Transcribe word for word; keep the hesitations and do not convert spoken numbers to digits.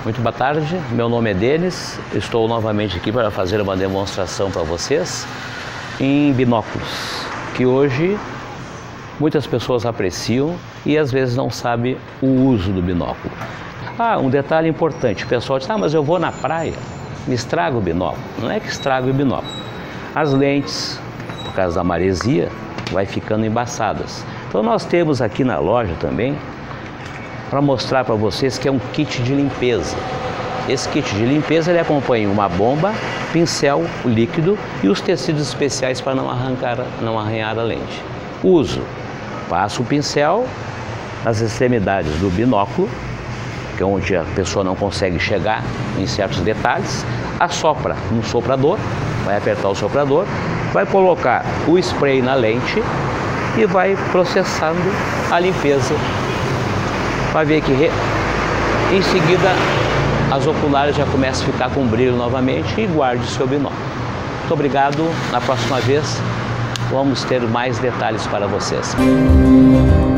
Muito boa tarde, meu nome é Denis, estou novamente aqui para fazer uma demonstração para vocês em binóculos, que hoje muitas pessoas apreciam e às vezes não sabem o uso do binóculo. Ah, um detalhe importante, o pessoal diz, ah, mas eu vou na praia, me estraga o binóculo. Não é que estraga o binóculo, as lentes, por causa da maresia, vai ficando embaçadas. Então nós temos aqui na loja também, para mostrar para vocês que é um kit de limpeza. Esse kit de limpeza ele acompanha uma bomba, pincel, o líquido e os tecidos especiais para não arrancar, não arranhar a lente. Uso: passa o pincel nas extremidades do binóculo, que é onde a pessoa não consegue chegar em certos detalhes, assopra no soprador, vai apertar o soprador, vai colocar o spray na lente e vai processando a limpeza. Vai ver que em seguida as oculares já começam a ficar com brilho novamente e guarde o seu binóculo. Muito obrigado, na próxima vez vamos ter mais detalhes para vocês.